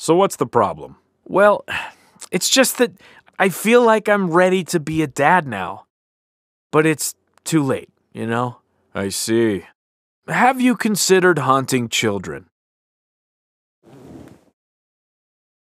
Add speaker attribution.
Speaker 1: So what's the problem?
Speaker 2: Well, it's just that I feel like I'm ready to be a dad now. But it's too late, you know?
Speaker 1: I see.
Speaker 2: Have you considered hunting children?